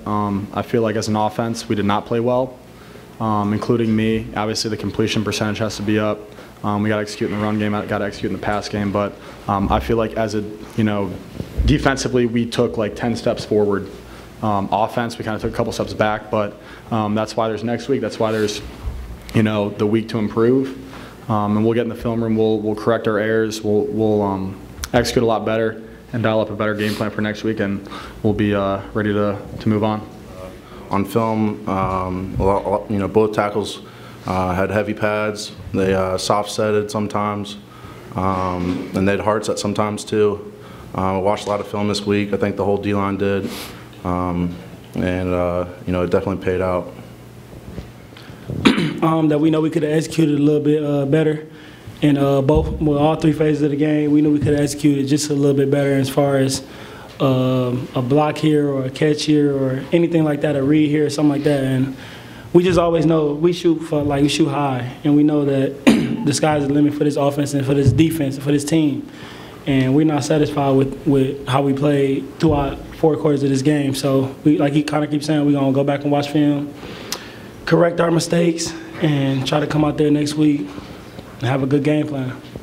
I feel like as an offense, we did not play well, including me. Obviously, the completion percentage has to be up. We got to execute in the run game, got to execute in the pass game. But I feel like as a, defensively, we took like 10 steps forward. Offense, we kind of took a couple steps back. But that's why there's next week. That's why there's, the week to improve. And we'll get in the film room. We'll correct our errors. We'll execute a lot better and dial up a better game plan for next week, and we'll be ready to move on. On film, both tackles had heavy pads. They soft-setted sometimes, and they had hard set sometimes too. I watched a lot of film this week. I think the whole D-line did, and it definitely paid out. That we know we could have executed a little bit better in all three phases of the game. We knew we could have executed just a little bit better as far as a block here or a catch here or anything like that, a read here or something like that. And we just always know we shoot high, and we know that the sky's the limit for this offense and for this defense and for this team. And we're not satisfied with how we played throughout 4 quarters of this game. So like he kind of keeps saying, we're gonna go back and watch film, correct our mistakes, and try to come out there next week and have a good game plan.